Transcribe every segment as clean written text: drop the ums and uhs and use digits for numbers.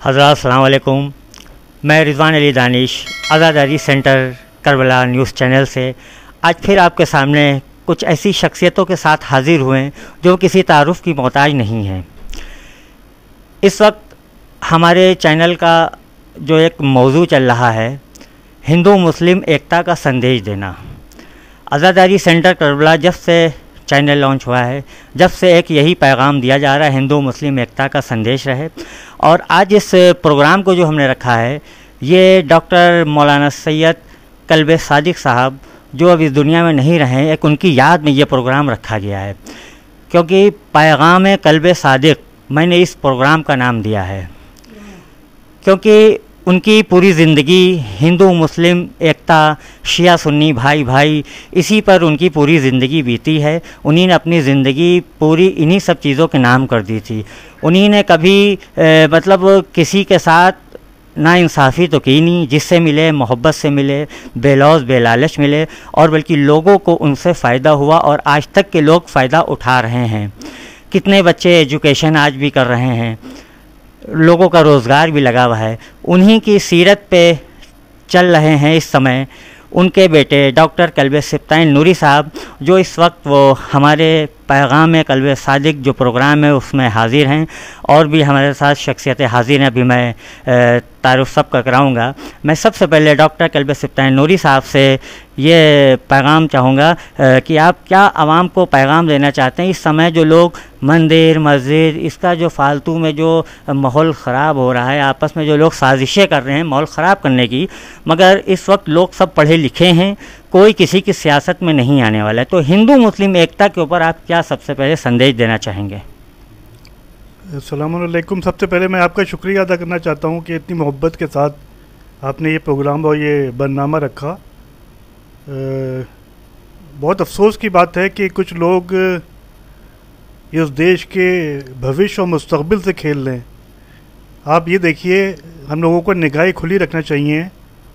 हज़रात अस्सलाम वालेकुम। मैं Rizwan Ali Danish Azadari centre Karbala news channel से आज फिर आपके सामने कुछ ऐसी शख्सियतों के साथ हाज़िर हुए हैं जो किसी तारुफ़ की मोहताज नहीं हैं। इस वक्त हमारे चैनल का जो एक मौजू चल रहा है, हिंदू मुस्लिम एकता का संदेश देना। आज़ादारी सेंटर करबला जब से चैनल लॉन्च हुआ है, जब से एक यही पैगाम दिया जा रहा है, हिंदू मुस्लिम एकता का संदेश रहे। और आज इस प्रोग्राम को जो हमने रखा है, ये डॉक्टर मौलाना सैयद कल्बे सादिक साहब जो अब इस दुनिया में नहीं रहे, एक उनकी याद में ये प्रोग्राम रखा गया है। क्योंकि पैगाम कल्बे सादिक मैंने इस प्रोग्राम का नाम दिया है, क्योंकि उनकी पूरी ज़िंदगी हिंदू मुस्लिम एकता, शिया सुन्नी भाई भाई, इसी पर उनकी पूरी ज़िंदगी बीती है। उन्हीं ने अपनी ज़िंदगी पूरी इन्हीं सब चीज़ों के नाम कर दी थी। उन्हीं ने कभी मतलब किसी के साथ नाइंसाफ़ी तो की नहीं, जिससे मिले मोहब्बत से मिले, बेलौज बेलालच मिले, और बल्कि लोगों को उनसे फ़ायदा हुआ और आज तक के लोग फ़ायदा उठा रहे हैं। कितने बच्चे एजुकेशन आज भी कर रहे हैं, लोगों का रोज़गार भी लगा हुआ है। उन्हीं की सीरत पे चल रहे हैं इस समय उनके बेटे डॉक्टर कल्बे सिब्ताइन नूरी साहब, जो इस वक्त वो हमारे पैगाम कल्बे सादिक जो प्रोग्राम है उसमें हाज़िर हैं। और भी हमारे साथ शख्सियतें हाज़िर हैं, अभी मैं तारुफ़ सबका कराऊँगा। मैं सबसे पहले डॉक्टर कल्बे सिब्ताइन नूरी साहब से ये पैगाम चाहूँगा कि आप क्या आवाम को पैगाम देना चाहते हैं इस समय जो लोग मंदिर मस्जिद, इसका जो फालतू में जो माहौल ख़राब हो रहा है, आपस में जो लोग साजिशें कर रहे हैं माहौल ख़राब करने की, मगर इस वक्त लोग सब पढ़े लिखे हैं, कोई किसी की सियासत में नहीं आने वाला है। तो हिंदू मुस्लिम एकता के ऊपर आप क्या सबसे पहले संदेश देना चाहेंगे? अस्सलाम वालेकुम। सबसे पहले मैं आपका शुक्रिया अदा करना चाहता हूँ कि इतनी मोहब्बत के साथ आपने ये प्रोग्राम और ये बरनामा रखा। बहुत अफसोस की बात है कि कुछ लोग इस देश के भविष्य और मुस्तकबिल से खेल रहे हैं। आप ये देखिए, हम लोगों को निगाहें खुली रखना चाहिए।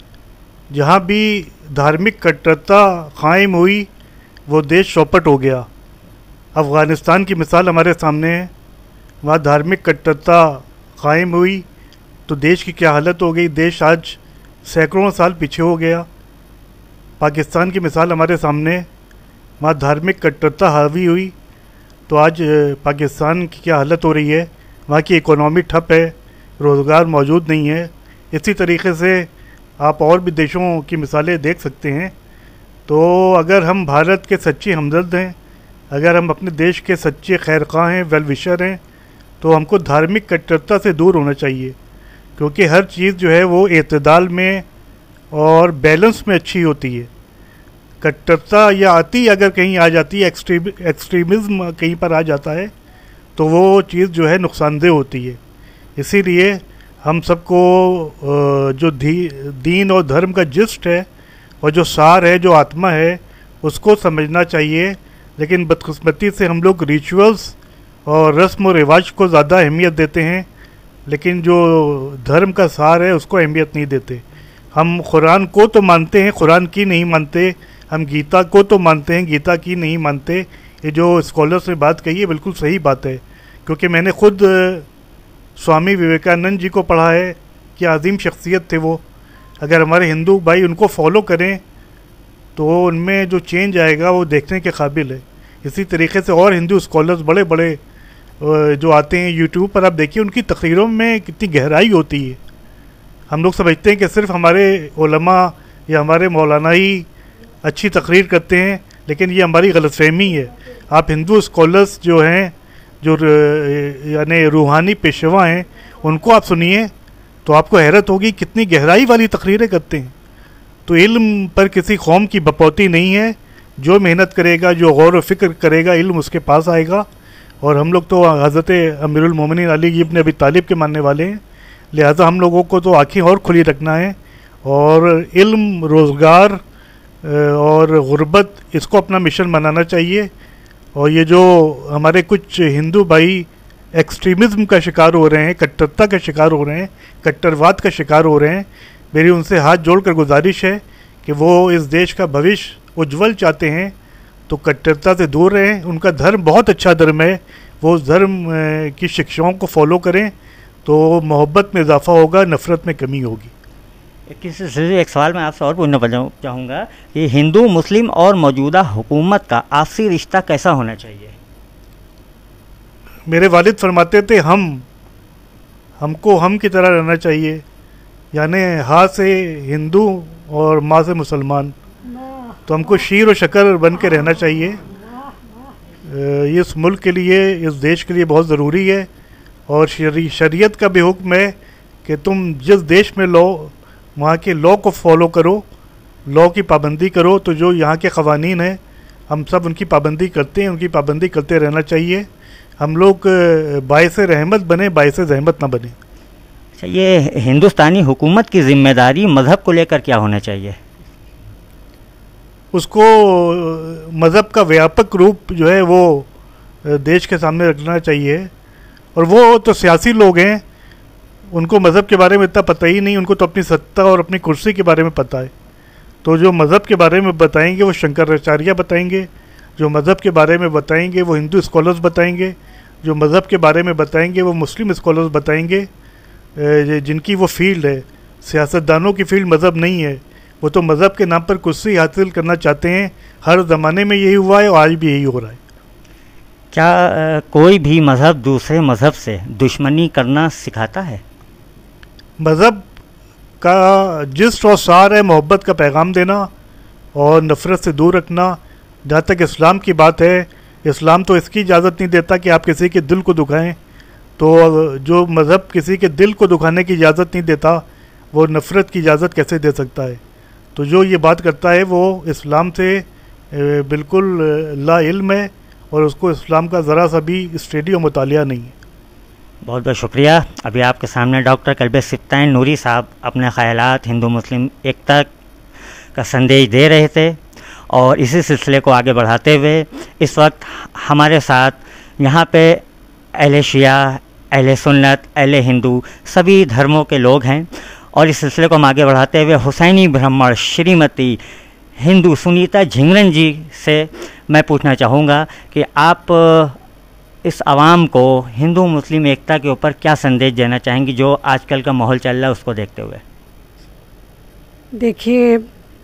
जहाँ भी धार्मिक कट्टरता कायम हुई वो देश चौपट हो गया। अफ़गानिस्तान की मिसाल हमारे सामने है, वहाँ धार्मिक कट्टरता कायम हुई तो देश की क्या हालत हो गई। देश आज सैकड़ों साल पीछे हो गया। पाकिस्तान की मिसाल हमारे सामने, वहाँ धार्मिक कट्टरता हावी हुई तो आज पाकिस्तान की क्या हालत हो रही है। वहाँ की इकोनॉमी ठप है, रोज़गार मौजूद नहीं है। इसी तरीके से आप और भी देशों की मिसालें देख सकते हैं। तो अगर हम भारत के सच्चे हमदर्द हैं, अगर हम अपने देश के सच्चे खैरख्वाह हैं, वेल विशर हैं, तो हमको धार्मिक कट्टरता से दूर होना चाहिए। क्योंकि हर चीज़ जो है वो एतदाल में और बैलेंस में अच्छी होती है। कट्टरता या आती अगर कहीं आ जाती है, एक्सट्रीमिज़म कहीं पर आ जाता है, तो वो चीज़ जो है नुकसानदेह होती है। इसीलिए हम सबको जो दीन और धर्म का जिस्ट है और जो सार है, जो आत्मा है, उसको समझना चाहिए। लेकिन बदकिस्मती से हम लोग रिचुअल्स और रस्म व रिवाज को ज़्यादा अहमियत देते हैं, लेकिन जो धर्म का सार है उसको अहमियत नहीं देते। हम कुरान को तो मानते हैं, कुरान की नहीं मानते। हम गीता को तो मानते हैं, गीता की नहीं मानते। ये जो स्कॉलर्स ने बात कही है बिल्कुल सही बात है। क्योंकि मैंने खुद स्वामी विवेकानंद जी को पढ़ा है कि अजीम शख्सियत थे वो। अगर हमारे हिंदू भाई उनको फॉलो करें तो उनमें जो चेंज आएगा वो देखने के काबिल है। इसी तरीके से और हिंदू स्कॉलर्स बड़े बड़े जो आते हैं यूट्यूब पर, आप देखिए उनकी तकरीरों में कितनी गहराई होती है। हम लोग समझते हैं कि सिर्फ हमारे उलमा या हमारे मौलाना ही अच्छी तकरीर करते हैं, लेकिन ये हमारी गलतफहमी है। आप हिंदू स्कॉलर्स जो हैं, जो यानी रूहानी पेशवा हैं, उनको आप सुनिए तो आपको हैरत होगी कितनी गहराई वाली तकरीरें करते हैं। तो इल्म पर किसी कौम की बपौती नहीं है। जो मेहनत करेगा, जो गौर व फिक्र करेगा, इल्म उसके पास आएगा। और हम लोग तो हज़रत अमीरुल मोमिनीन अली इब्न अबी तालिब के मानने वाले हैं, लिहाजा हम लोगों को तो आँखें और खुली रखना है और इल्म, रोज़गार और गुर्बत, इसको अपना मिशन बनाना चाहिए। और ये जो हमारे कुछ हिंदू भाई एक्सट्रीमिज़म का शिकार हो रहे हैं, कट्टरता का शिकार हो रहे हैं, कट्टरवाद का शिकार हो रहे हैं, मेरी उनसे हाथ जोड़कर गुजारिश है कि वो इस देश का भविष्य उज्जवल चाहते हैं तो कट्टरता से दूर रहें। उनका धर्म बहुत अच्छा धर्म है, वो उस धर्म की शिक्षाओं को फॉलो करें तो मोहब्बत में इजाफा होगा, नफ़रत में कमी होगी। किसी से एक सवाल मैं आपसे और पूछना चाहूँगा कि हिंदू मुस्लिम और मौजूदा हुकूमत का आपसी रिश्ता कैसा होना चाहिए? मेरे वालिद फरमाते थे हमको हम की तरह रहना चाहिए, यानी हाँ से हिंदू और माँ से मुसलमान। तो हमको शीर और शक्कर बन के रहना चाहिए। इस मुल्क के लिए, इस देश के लिए बहुत ज़रूरी है। और शरीयत का भी हुक्म है कि तुम जिस देश में लो वहाँ के लॉ को फॉलो करो, लॉ की पाबंदी करो। तो जो यहाँ के क़वानीन हैं हम सब उनकी पाबंदी करते हैं, उनकी पाबंदी करते रहना चाहिए। हम लोग बाइस रहमत बने, बाइस ज़हमत ना बने। अच्छा, ये हिंदुस्तानी हुकूमत की ज़िम्मेदारी मज़हब को लेकर क्या होना चाहिए? उसको मज़हब का व्यापक रूप जो है वो देश के सामने रखना चाहिए। और वो तो सियासी लोग हैं, उनको मज़हब के बारे में इतना पता ही नहीं, उनको तो अपनी सत्ता और अपनी कुर्सी के बारे में पता है। तो जो मज़हब के बारे में बताएंगे वो शंकराचार्य बताएंगे, जो मज़हब के बारे में बताएंगे वो हिंदू स्कॉलर्स बताएंगे, जो मज़हब के बारे में बताएंगे वो मुस्लिम स्कॉलर्स बताएंगे, जिनकी वो फील्ड है। सियासतदानों की फील्ड मज़हब नहीं है, वो तो मज़हब के नाम पर कुर्सी हासिल करना चाहते हैं। हर ज़माने में यही हुआ है और आज भी यही हो रहा है। क्या कोई भी मज़हब दूसरे मज़हब से दुश्मनी करना सिखाता है? मज़हब का जिस्ट और सार है मोहब्बत का पैगाम देना और नफ़रत से दूर रखना। जहाँ तक इस्लाम की बात है, इस्लाम तो इसकी इजाज़त नहीं देता कि आप किसी के दिल को दुखाएं। तो जो मज़हब किसी के दिल को दुखाने की इजाज़त नहीं देता, वो नफ़रत की इजाज़त कैसे दे सकता है? तो जो ये बात करता है वो इस्लाम से बिल्कुल ला इल्म है और उसको इस्लाम का ज़रा सा भी स्टडी और मुतालिया नहीं है। बहुत बहुत शुक्रिया। अभी आपके सामने डॉक्टर कल्बे सिफ्ताइन नूरी साहब अपने ख़यालात हिंदू मुस्लिम एकता का संदेश दे रहे थे और इसी सिलसिले को आगे बढ़ाते हुए इस वक्त हमारे साथ यहाँ पे अहले शिया, अहले सुन्नत, अहले हिंदू सभी धर्मों के लोग हैं। और इस सिलसिले को हम आगे बढ़ाते हुए हुसैनी ब्राह्मण श्रीमती हिंदू सुनीता झिंगरन जी से मैं पूछना चाहूँगा कि आप इस आवाम को हिंदू मुस्लिम एकता के ऊपर क्या संदेश देना चाहेंगी जो आजकल का माहौल चल रहा है उसको देखते हुए? देखिए,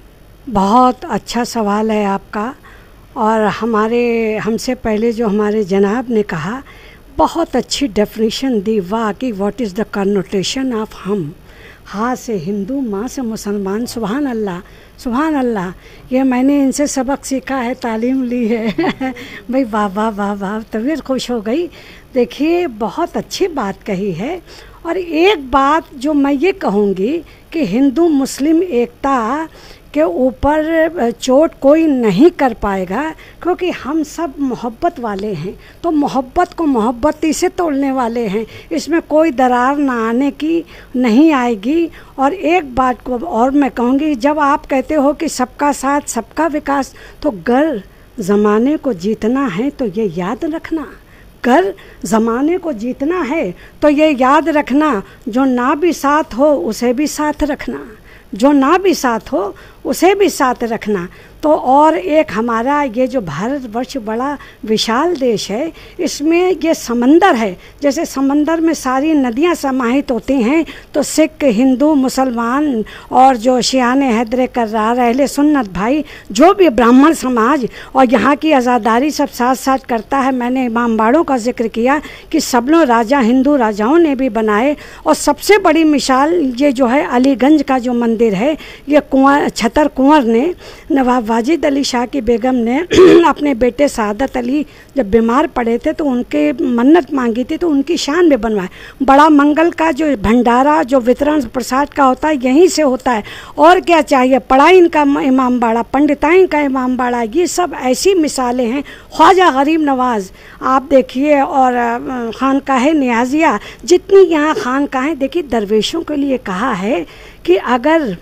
बहुत अच्छा सवाल है आपका। और हमसे पहले जो हमारे जनाब ने कहा, बहुत अच्छी डेफिनेशन दी। वाह कि what is the connotation of हम। हाँ से हिंदू, माँ से मुसलमान। सुभान अल्लाह, सुभान अल्लाह। ये मैंने इनसे सबक सीखा है, तालीम ली है। भाई वाह वाह वाह वाह, तबीयत खुश हो गई। देखिए, बहुत अच्छी बात कही है। और एक बात जो मैं ये कहूँगी कि हिंदू मुस्लिम एकता के ऊपर चोट कोई नहीं कर पाएगा, क्योंकि हम सब मोहब्बत वाले हैं। तो मोहब्बत को मोहब्बती से तोड़ने वाले हैं, इसमें कोई दरार ना आने की नहीं आएगी। और एक बात को और मैं कहूँगी, जब आप कहते हो कि सबका साथ सबका विकास, तो गर ज़माने को जीतना है तो ये याद रखना, कर ज़माने को जीतना है तो ये याद रखना, जो ना भी साथ हो उसे भी साथ रखना, जो ना भी साथ हो उसे भी साथ रखना। तो और एक हमारा ये जो भारतवर्ष बड़ा विशाल देश है, इसमें ये समंदर है। जैसे समंदर में सारी नदियां समाहित होती हैं, तो सिख, हिंदू, मुसलमान और जो शियाने हैदरे कर्रार, अहले सुन्नत भाई, जो भी ब्राह्मण समाज और यहाँ की आज़ादारी सब साथ साथ करता है। मैंने इमामबाड़ों का जिक्र किया कि सब लोग राजा हिंदू राजाओं ने भी बनाए। और सबसे बड़ी मिसाल ये जो है अलीगंज का जो मंदिर है, ये छतर कुंवर ने, नवाब वाजिद अली शाह की बेगम ने अपने बेटे सादत अली जब बीमार पड़े थे तो उनके मन्नत मांगी थी, तो उनकी शान में बनवाया। बड़ा मंगल का जो भंडारा, जो वितरण प्रसाद का होता है, यहीं से होता है। और क्या चाहिए? पढ़ाई का इमामबाड़ा, पंडिताइन का इमामबाड़ा, ये सब ऐसी मिसालें हैं। ख्वाजा गरीब नवाज़ आप देखिए, और खानकाह नियाज़िया, जितनी यहाँ खानकाहें, देखिए दरवेशों के लिए कहा है कि अगर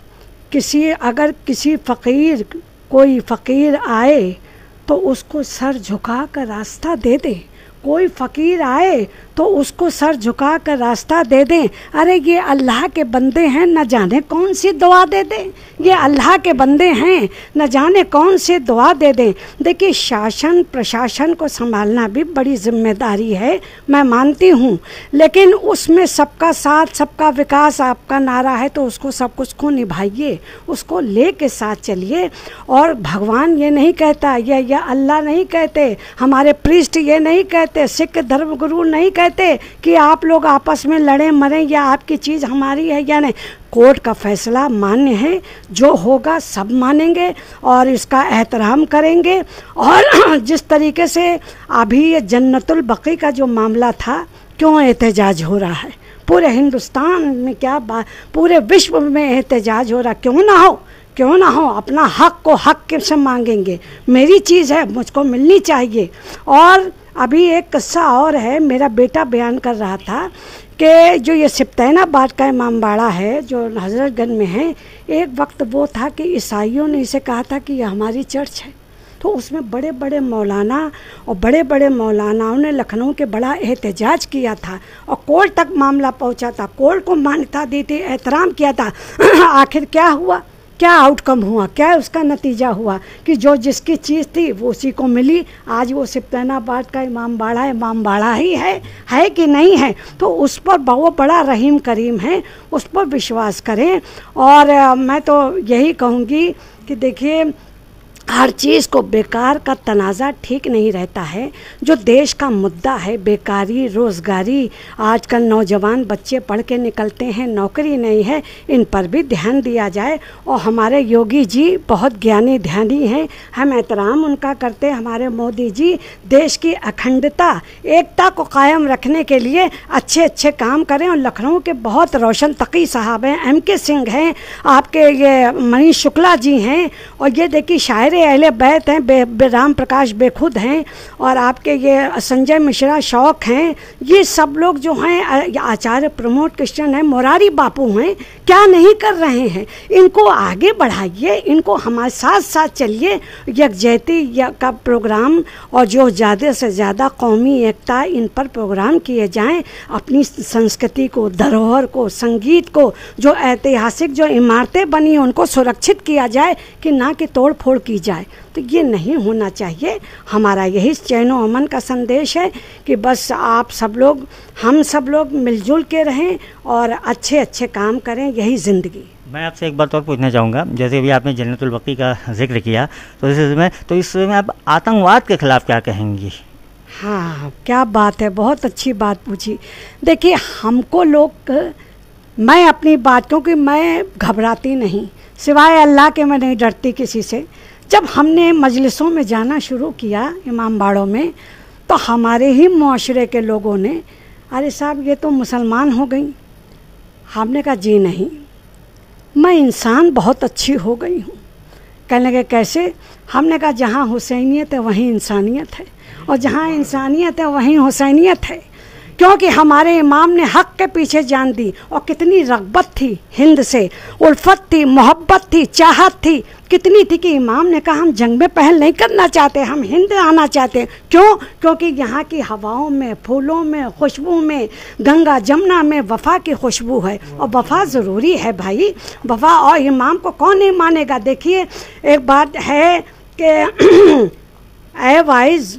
किसी फ़कीर, कोई फ़कीर आए तो उसको सर झुका कर रास्ता दे दे। कोई फ़कीर आए तो उसको सर झुका कर रास्ता दे दें। अरे ये अल्लाह के बंदे हैं, न जाने कौन सी दुआ दे दें। ये अल्लाह के बंदे हैं, न जाने कौन सी दुआ दे दें। देखिए, शासन प्रशासन को संभालना भी बड़ी जिम्मेदारी है, मैं मानती हूँ, लेकिन उसमें सबका साथ सबका विकास आपका नारा है, तो उसको सब कुछ को निभाइए, उसको ले के साथ चलिए। और भगवान ये नहीं कहता, या अल्लाह नहीं कहते, हमारे प्रीस्ट ये नहीं कहते, सिख धर्म गुरु नहीं कहते कि आप लोग आपस में लड़ें मरें या आपकी चीज़ हमारी है या नहीं। कोर्ट का फैसला मान्य है, जो होगा सब मानेंगे और इसका एहतराम करेंगे। और जिस तरीके से अभी ये जन्नतुल बकी का जो मामला था, क्यों एहतजाज हो रहा है पूरे हिंदुस्तान में, क्या बात, पूरे विश्व में एहतजाज हो रहा, क्यों ना हो, अपना हक को हक से मांगेंगे। मेरी चीज़ है, मुझको मिलनी चाहिए। और अभी एक किस्सा और है, मेरा बेटा बयान कर रहा था कि जो ये सिप्तैनाबाद का इमामबाड़ा है जो हजरतगंज में है, एक वक्त वो था कि ईसाइयों ने इसे कहा था कि ये हमारी चर्च है, तो उसमें बड़े बड़े मौलाना और बड़े बड़े मौलानाओं ने लखनऊ के बड़ा एहतजाज किया था और कोर्ट तक मामला पहुंचा था, कोर्ट को मान्यता दी थी, एहतराम किया था। आखिर क्या हुआ, क्या आउटकम हुआ, क्या उसका नतीजा हुआ कि जो जिसकी चीज़ थी वो उसी को मिली। आज वो सिप्तैनाबाद का इमामबाड़ा ही है कि नहीं है, तो उस पर वो बड़ा रहीम करीम है, उस पर विश्वास करें। और मैं तो यही कहूँगी कि देखिए, हर चीज़ को बेकार का तनाज़ा ठीक नहीं रहता है। जो देश का मुद्दा है, बेकारी, रोज़गारी, आजकल नौजवान बच्चे पढ़ के निकलते हैं, नौकरी नहीं है, इन पर भी ध्यान दिया जाए। और हमारे योगी जी बहुत ज्ञानी ध्यानी हैं, हम एहतराम उनका करते हैं। हमारे मोदी जी देश की अखंडता, एकता को कायम रखने के लिए अच्छे अच्छे काम करें। और लखनऊ के बहुत रोशन तकी साहब हैं, MK सिंह हैं, आपके ये मनीष शुक्ला जी हैं, और ये देखिए शायर अहले बैत हैं, राम प्रकाश बेखुद हैं, और आपके ये संजय मिश्रा शौक हैं। ये सब लोग जो हैं, आचार्य प्रमोद कृष्ण हैं, मोरारी बापू हैं, क्या नहीं कर रहे हैं। इनको आगे बढ़ाइए, इनको हमारे साथ साथ चलिए। यकजहती का प्रोग्राम और जो ज़्यादा से ज़्यादा कौमी एकता, इन पर प्रोग्राम किए जाएं। अपनी संस्कृति को, धरोहर को, संगीत को, जो ऐतिहासिक जो इमारतें बनी हैं उनको सुरक्षित किया जाए, कि ना कि तोड़ फोड़ की जाए। तो ये नहीं होना चाहिए। हमारा यही चैनो अमन का संदेश है कि बस आप सब लोग, हम सब लोग मिलजुल के रहें और अच्छे अच्छे काम करें, यही ज़िंदगी। मैं आपसे एक बात और पूछना चाहूँगा, जैसे अभी आपने जन्नतुल बकी का जिक्र किया, तो इसमें आप आतंकवाद के खिलाफ क्या कहेंगी? हाँ, क्या बात है, बहुत अच्छी बात पूछी। देखिए, हमको लोग, मैं अपनी बात, क्योंकि मैं घबराती नहीं, सिवाय अल्लाह के मैं नहीं डरती किसी से। जब हमने मजलिसों में जाना शुरू किया, इमामबाड़ों में, तो हमारे ही मुआशरे के लोगों ने, अरे साहब ये तो मुसलमान हो गई। हमने कहा जी नहीं, मैं इंसान बहुत अच्छी हो गई हूँ। कहने लगे कैसे? हमने कहा जहाँ हुसैनियत है वहीं इंसानियत है, और जहाँ इंसानियत है वहीं हुसैनियत है। क्योंकि हमारे इमाम ने हक के पीछे जान दी, और कितनी रग़बत थी हिंद से, उल्फत थी, मोहब्बत थी, चाहत थी, कितनी थी कि इमाम ने कहा हम जंग में पहल नहीं करना चाहते, हम हिंद आना चाहते हैं। क्यों? क्योंकि यहाँ की हवाओं में, फूलों में, खुशबू में, गंगा जमुना में वफ़ा की खुशबू है, और वफ़ा ज़रूरी है भाई, वफ़ा। और इमाम को कौन नहीं मानेगा? देखिए, एक बात है कि ए वाइज,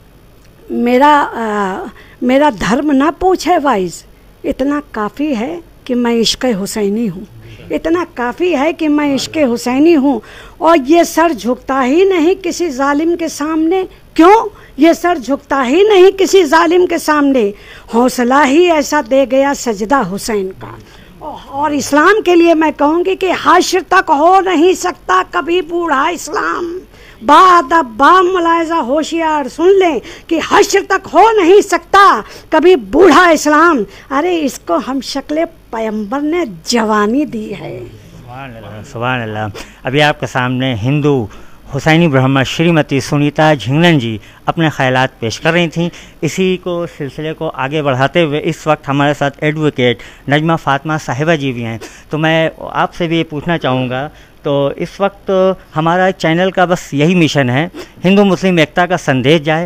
मेरा धर्म ना पूछे वाइज, इतना काफ़ी है कि मैं इश्क़ हुसैनी हूँ, इतना काफ़ी है कि मैं इश्क़ हुसैनी हूँ। और ये सर झुकता ही नहीं किसी जालिम के सामने। क्यों? ये सर झुकता ही नहीं किसी जालिम के सामने, हौसला ही ऐसा दे गया सजदा हुसैन का। और इस्लाम के लिए मैं कहूँगी कि हश्र तक हो नहीं सकता कभी बूढ़ा इस्लाम। बा मुलायजा होशियार सुन लें कि हश्र तक हो नहीं सकता कभी बूढ़ा इस्लाम। अरे इसको हम शक्ल पैगंबर ने जवानी दी है। सुभान अल्लाह, सुभान अल्लाह। अभी आपके सामने हिंदू हुसैनी ब्राह्मण श्रीमती सुनीता झिंगलन जी अपने ख्यालात पेश कर रही थीं। इसी को सिलसिले को आगे बढ़ाते हुए इस वक्त हमारे साथ एडवोकेट नजमा फातिमा साहिबा जी भी हैं। तो मैं आपसे भी ये पूछना चाहूँगा, तो इस वक्त हमारा चैनल का बस यही मिशन है, हिंदू मुस्लिम एकता का संदेश जाए,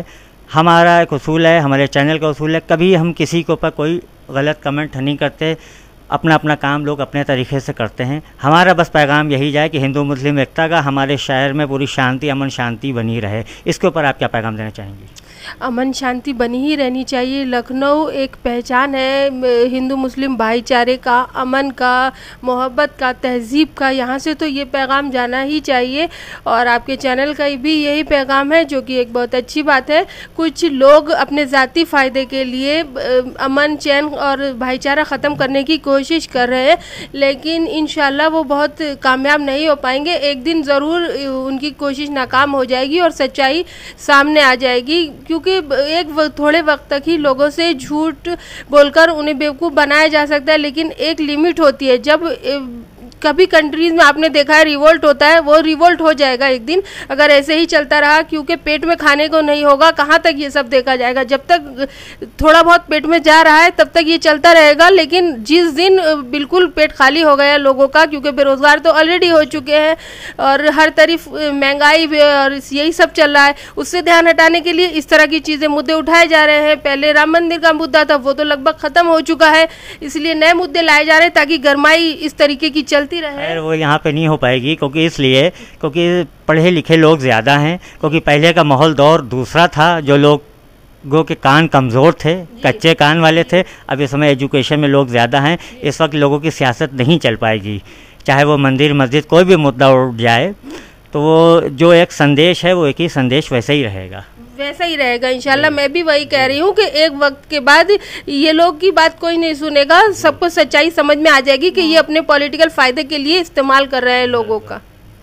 हमारा एक उसूल है, हमारे चैनल का उसूल है, कभी हम किसी के ऊपर कोई गलत कमेंट नहीं करते, अपना अपना काम लोग अपने तरीके से करते हैं। हमारा बस पैगाम यही जाए कि हिंदू मुस्लिम एकता का हमारे शहर में पूरी शांति, अमन शांति बनी रहे। इसके ऊपर आप क्या पैगाम देना चाहेंगी? अमन शांति बनी ही रहनी चाहिए। लखनऊ एक पहचान है हिंदू मुस्लिम भाईचारे का, अमन का, मोहब्बत का, तहज़ीब का। यहाँ से तो ये पैगाम जाना ही चाहिए और आपके चैनल का भी यही पैगाम है, जो कि एक बहुत अच्छी बात है। कुछ लोग अपने ज़ाती फ़ायदे के लिए अमन चैन और भाईचारा ख़त्म करने की कोशिश कर रहे हैं, लेकिन इंशाल्लाह वो बहुत कामयाब नहीं हो पाएंगे। एक दिन ज़रूर उनकी कोशिश नाकाम हो जाएगी और सच्चाई सामने आ जाएगी, क्योंकि थोड़े वक्त तक ही लोगों से झूठ बोलकर उन्हें बेवकूफ़ बनाया जा सकता है, लेकिन एक लिमिट होती है। जब कभी कंट्रीज़ में आपने देखा है रिवोल्ट होता है, वो रिवोल्ट हो जाएगा एक दिन अगर ऐसे ही चलता रहा, क्योंकि पेट में खाने को नहीं होगा। कहाँ तक ये सब देखा जाएगा? जब तक थोड़ा बहुत पेट में जा रहा है तब तक ये चलता रहेगा, लेकिन जिस दिन बिल्कुल पेट खाली हो गया लोगों का, क्योंकि बेरोज़गार तो ऑलरेडी हो चुके हैं और हर तरफ महंगाई और यही सब चल रहा है, उससे ध्यान हटाने के लिए इस तरह की चीज़ें, मुद्दे उठाए जा रहे हैं। पहले राम मंदिर का मुद्दा था, वो तो लगभग ख़त्म हो चुका है, इसलिए नए मुद्दे लाए जा रहे हैं ताकि गरमाई इस तरीके की चलती रहे। वो यहाँ पे नहीं हो पाएगी, क्योंकि पढ़े लिखे लोग ज़्यादा हैं, क्योंकि पहले का माहौल दौर दूसरा था, जो लोगों के कान कमज़ोर थे, कच्चे कान वाले थे। अब इस समय एजुकेशन में लोग ज़्यादा हैं, इस वक्त लोगों की सियासत नहीं चल पाएगी। चाहे वो मंदिर मस्जिद कोई भी मुद्दा उठ जाए, तो वो जो एक संदेश है वो एक ही संदेश वैसे ही रहेगा, वैसा ही रहेगा इंशाल्लाह। मैं भी वही कह रही हूँ कि एक वक्त के बाद ये लोग की बात कोई नहीं सुनेगा, सबको सच्चाई समझ में आ जाएगी कि ये अपने पॉलिटिकल फ़ायदे के लिए इस्तेमाल कर रहे हैं लोगों का।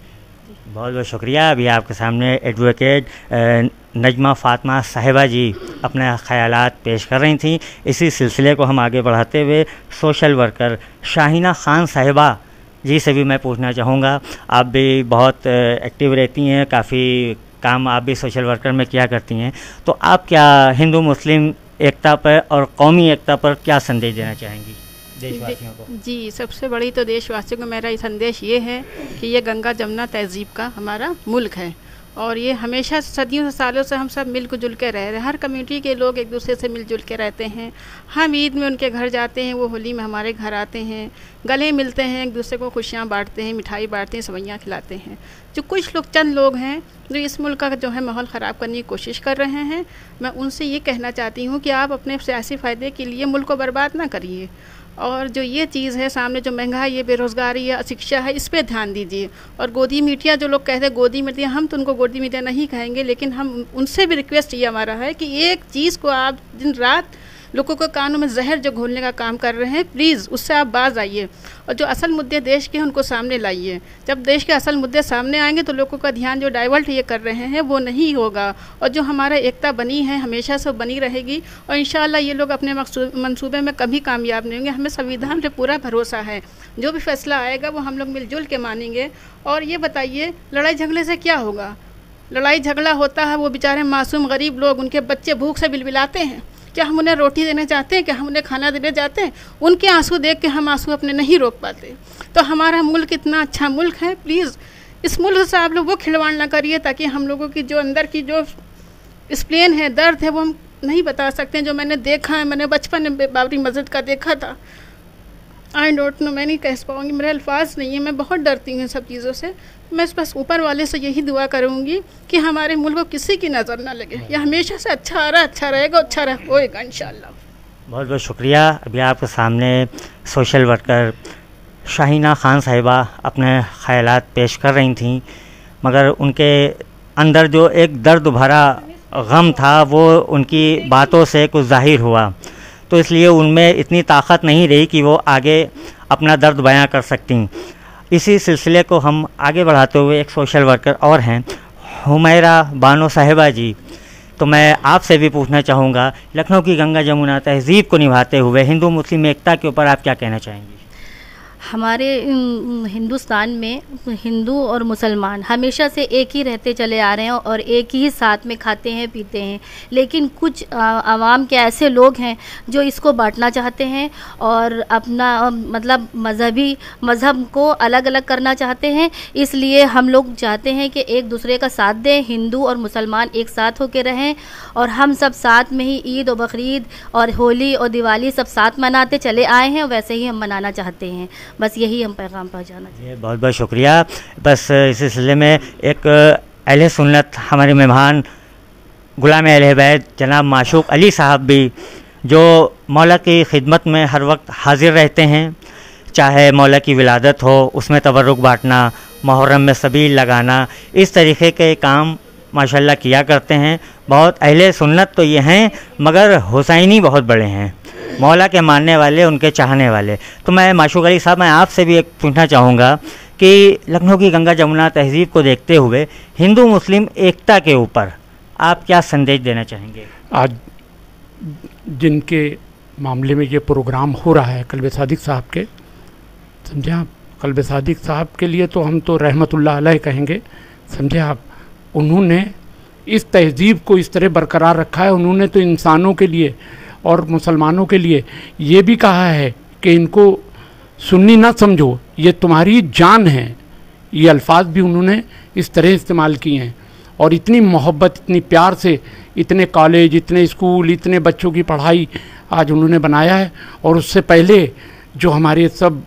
बहुत बहुत शुक्रिया। अभी आपके सामने एडवोकेट नजमा फ़ातिमा साहिबा जी अपने ख़यालात पेश कर रही थी। इसी सिलसिले को हम आगे बढ़ाते हुए सोशल वर्कर शाहिना खान साहिबा जी से भी मैं पूछना चाहूँगा। आप भी बहुत एक्टिव रहती हैं, काफ़ी काम आप भी सोशल वर्कर में किया करती हैं, तो आप क्या हिंदू मुस्लिम एकता पर और कौमी एकता पर क्या संदेश देना चाहेंगी देशवासियों को? जी, सबसे बड़ी तो देशवासियों को मेरा संदेश ये है कि ये गंगा जमुना तहज़ीब का हमारा मुल्क है और ये हमेशा सदियों से सालों से हम सब मिलजुल के रह रहे हैं। हर कम्युनिटी के लोग एक दूसरे से मिलजुल के रहते हैं। हम ईद में उनके घर जाते हैं, वो होली में हमारे घर आते हैं, गले मिलते हैं, एक दूसरे को खुशियाँ बांटते हैं, मिठाई बांटते हैं, सवैयाँ खिलाते हैं। जो कुछ लोग, चंद लोग हैं जो इस मुल्क का जो है माहौल ख़राब करने की कोशिश कर रहे हैं, मैं उनसे ये कहना चाहती हूँ कि आप अपने सियासी फ़ायदे के लिए मुल्क को बर्बाद ना करिए। और जो ये चीज़ है सामने, जो महंगाई है, बेरोज़गारी है, अशिक्षा है, इस पे ध्यान दीजिए। और गोदी मीडिया, जो लोग कहते हैं गोदी मीडिया, हम तो उनको गोदी मीडिया नहीं कहेंगे, लेकिन हम उनसे भी रिक्वेस्ट ये हमारा है कि एक चीज़ को आप दिन रात लोगों के कानों में जहर जो घोलने का काम कर रहे हैं, प्लीज़ उससे आप बाज आइए और जो असल मुद्दे देश के हैं उनको सामने लाइए। जब देश के असल मुद्दे सामने आएंगे तो लोगों का ध्यान जो डाइवर्ट ये कर रहे हैं वो नहीं होगा, और जो हमारा एकता बनी है हमेशा से बनी रहेगी और इंशाअल्लाह ये लोग अपने मंसूबे में कभी कामयाब नहीं होंगे। हमें संविधान पे पूरा भरोसा है, जो भी फैसला आएगा वो हम लोग मिलजुल के मानेंगे। और ये बताइए, लड़ाई झगड़े से क्या होगा? लड़ाई झगड़ा होता है, वो बेचारे मासूम गरीब लोग, उनके बच्चे भूख से बिलबिलाते हैं, क्या हम उन्हें रोटी देना चाहते हैं? क्या हम उन्हें खाना देना चाहते हैं? उनके आंसू देख के हम आंसू अपने नहीं रोक पाते। तो हमारा मुल्क इतना अच्छा मुल्क है, प्लीज़ इस मुल्क से आप लोग वो खिलवाड़ ना करिए ताकि हम लोगों की जो अंदर की जो स्प्लेन है, दर्द है, वो हम नहीं बता सकते हैं। जो मैंने देखा है, मैंने बचपन में बाबरी मस्जिद का देखा था, आई डोंट नो, मैं नहीं कह पाऊँगी, मेरे अल्फाज नहीं है, मैं बहुत डरती हूँ सब चीज़ों से। मैं बस ऊपर वाले से यही दुआ करूँगी कि हमारे मुल्क को किसी की नज़र ना लगे। यह हमेशा से अच्छा आ रहा, अच्छा रहेगा, अच्छा होएगा इंशाल्लाह। बहुत बहुत शुक्रिया। अभी आपके सामने सोशल वर्कर शाहिना खान साहिबा अपने ख़यालात पेश कर रही थीं, मगर उनके अंदर जो एक दर्द भरा गम था वो उनकी बातों से कुछ ज़ाहिर हुआ, तो इसलिए उनमें इतनी ताकत नहीं रही कि वो आगे अपना दर्द बयां कर सकती। इसी सिलसिले को हम आगे बढ़ाते हुए एक सोशल वर्कर और हैं, हुमैरा बानो साहिबा जी, तो मैं आपसे भी पूछना चाहूँगा, लखनऊ की गंगा जमुना तहज़ीब को निभाते हुए हिंदू मुस्लिम एकता के ऊपर आप क्या कहना चाहेंगी? हमारे हिंदुस्तान में हिंदू और मुसलमान हमेशा से एक ही रहते चले आ रहे हैं और एक ही साथ में खाते हैं पीते हैं, लेकिन कुछ आवाम के ऐसे लोग हैं जो इसको बांटना चाहते हैं और अपना मतलब मज़हब को अलग अलग करना चाहते हैं। इसलिए हम लोग चाहते हैं कि एक दूसरे का साथ दें, हिंदू और मुसलमान एक साथ होकर रहें और हम सब साथ में ही ईद और बकरीद और होली और दिवाली सब साथ मनाते चले आए हैं और वैसे ही हम मनाना चाहते हैं। बस यही हम पैगाम पहुँचाना चाहते हैं। बहुत बहुत शुक्रिया। बस इस सिलसिले में एक अहले सुन्नत हमारे मेहमान गुलाम अहले बैत जनाब माशूक अली साहब भी, जो मौला की खिदमत में हर वक्त हाजिर रहते हैं, चाहे मौला की विलादत हो उसमें तबर्रुक बांटना, मुहर्रम में सबील लगाना, इस तरीक़े के काम माशाल्लाह किया करते हैं। बहुत अहले सुन्नत तो ये हैं मगर हुसैनी बहुत बड़े हैं, मौला के मानने वाले, उनके चाहने वाले। तो मैं माशूक अली साहब, मैं आपसे भी एक पूछना चाहूँगा कि लखनऊ की गंगा जमुना तहज़ीब को देखते हुए हिंदू मुस्लिम एकता के ऊपर आप क्या संदेश देना चाहेंगे? आज जिनके मामले में ये प्रोग्राम हो रहा है कल्बे सादिक साहब के, समझे आप, कल्बे सादिक साहब के लिए तो हम तो रहमतुल्लाह अलैह कहेंगे, समझे आप। उन्होंने इस तहज़ीब को इस तरह बरकरार रखा है। उन्होंने तो इंसानों के लिए और मुसलमानों के लिए ये भी कहा है कि इनको सुन्नी ना समझो, ये तुम्हारी जान है। ये अल्फाज भी उन्होंने इस तरह इस्तेमाल किए हैं और इतनी मोहब्बत, इतनी प्यार से इतने कॉलेज, इतने स्कूल, इतने बच्चों की पढ़ाई आज उन्होंने बनाया है। और उससे पहले जो हमारे सब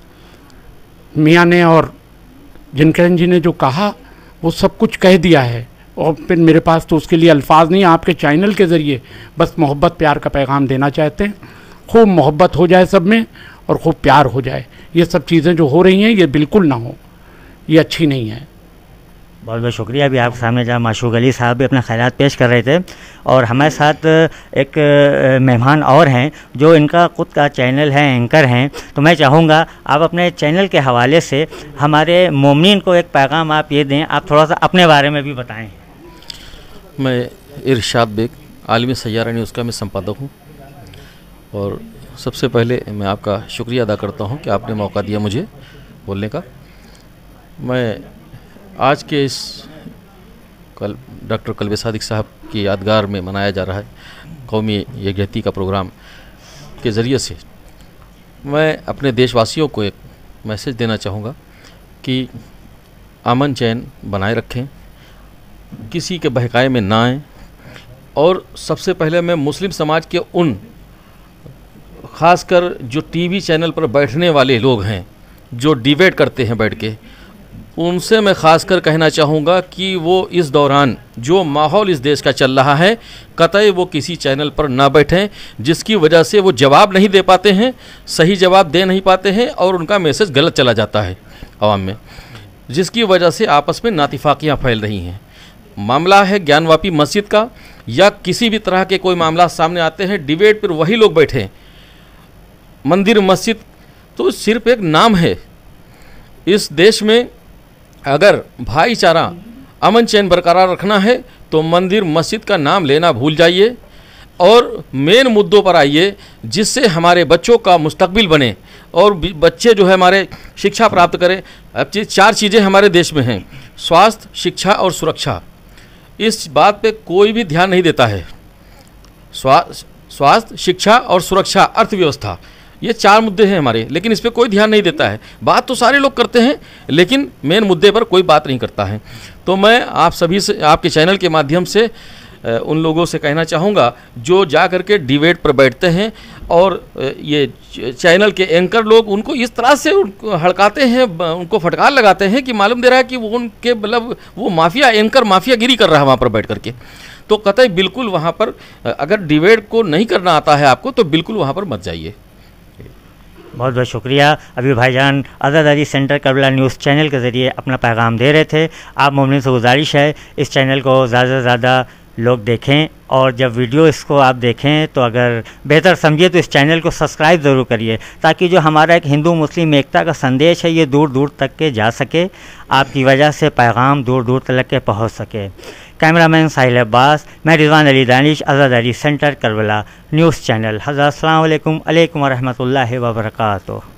मियाँ ने और जिनकरन जी ने जो कहा वो सब कुछ कह दिया है और फिर मेरे पास तो उसके लिए अल्फाज नहीं। आपके चैनल के ज़रिए बस मोहब्बत प्यार का पैगाम देना चाहते हैं। खूब मोहब्बत हो जाए सब में और खूब प्यार हो जाए। ये सब चीज़ें जो हो रही हैं ये बिल्कुल ना हो, ये अच्छी नहीं है। बहुत बहुत शुक्रिया। अभी आपके सामने जहाँ माशूक अली साहब भी अपना ख्यालात पेश कर रहे थे और हमारे साथ एक मेहमान और हैं जो इनका खुद का चैनल है, एंकर हैं। तो मैं चाहूँगा आप अपने चैनल के हवाले से हमारे मोमिन को एक पैगाम आप ये दें, आप थोड़ा सा अपने बारे में भी बताएं। मैं इरशाद बेग, आलमी सैयारा न्यूज़ का मैं संपादक हूँ और सबसे पहले मैं आपका शुक्रिया अदा करता हूँ कि आपने मौका दिया मुझे बोलने का। मैं आज के इस डॉक्टर कल्बे सादिक साहब की यादगार में मनाया जा रहा है कौमी यकजहती का प्रोग्राम के ज़रिए से मैं अपने देशवासियों को एक मैसेज देना चाहूँगा कि अमन चैन बनाए रखें, किसी के बहकाए में ना आएँ। और सबसे पहले मैं मुस्लिम समाज के उन ख़ासकर जो टीवी चैनल पर बैठने वाले लोग हैं जो डिबेट करते हैं बैठ के, उनसे मैं ख़ासकर कहना चाहूँगा कि वो इस दौरान जो माहौल इस देश का चल रहा है कतई वो किसी चैनल पर ना बैठें जिसकी वजह से वो जवाब नहीं दे पाते हैं, सही जवाब दे नहीं पाते हैं और उनका मैसेज गलत चला जाता है आवाम में, जिसकी वजह से आपस में नातिफाकियाँ फैल रही हैं। मामला है ज्ञानवापी मस्जिद का या किसी भी तरह के कोई मामला सामने आते हैं, डिबेट पर वही लोग बैठे। मंदिर मस्जिद तो सिर्फ एक नाम है। इस देश में अगर भाईचारा अमन चैन बरकरार रखना है तो मंदिर मस्जिद का नाम लेना भूल जाइए और मेन मुद्दों पर आइए जिससे हमारे बच्चों का मुस्तकबिल बने और बच्चे जो है हमारे शिक्षा प्राप्त करें। अब चार चीज़ें हमारे देश में हैं, स्वास्थ्य, शिक्षा और सुरक्षा। इस बात पे कोई भी ध्यान नहीं देता है। स्वास्थ्य, शिक्षा और सुरक्षा, अर्थव्यवस्था, ये चार मुद्दे हैं हमारे, लेकिन इस पर कोई ध्यान नहीं देता है। बात तो सारे लोग करते हैं लेकिन मेन मुद्दे पर कोई बात नहीं करता है। तो मैं आप सभी से, आपके चैनल के माध्यम से उन लोगों से कहना चाहूँगा जो जा कर के डिबेट पर बैठते हैं और ये चैनल के एंकर लोग उनको इस तरह से हड़काते हैं, उनको फटकार लगाते हैं कि मालूम दे रहा है कि वो उनके मतलब वो माफिया एंकर माफियागिरी कर रहा है वहाँ पर बैठ करके। तो कतई बिल्कुल वहाँ पर अगर डिबेट को नहीं करना आता है आपको तो बिल्कुल वहाँ पर मत जाइए। बहुत बहुत शुक्रिया। अभी भाईजान Azadari centre Karbala news channel के ज़रिए अपना पैगाम दे रहे थे। आप मोमिन से गुजारिश है इस चैनल को ज़्यादा से ज़्यादा लोग देखें और जब वीडियो इसको आप देखें तो अगर बेहतर समझिए तो इस चैनल को सब्सक्राइब ज़रूर करिए ताकि जो हमारा एक हिंदू मुस्लिम एकता का संदेश है ये दूर दूर तक के जा सके, आपकी वजह से पैगाम दूर दूर तक के पहुँच सके। कैमरामैन साहिल अब्बास, मैं Rizwan Ali Danish, Azadari centre Karbala news channel. हज़रत अस्सलाम वालेकुम व रहमतुल्लाहि व बरकातुहू।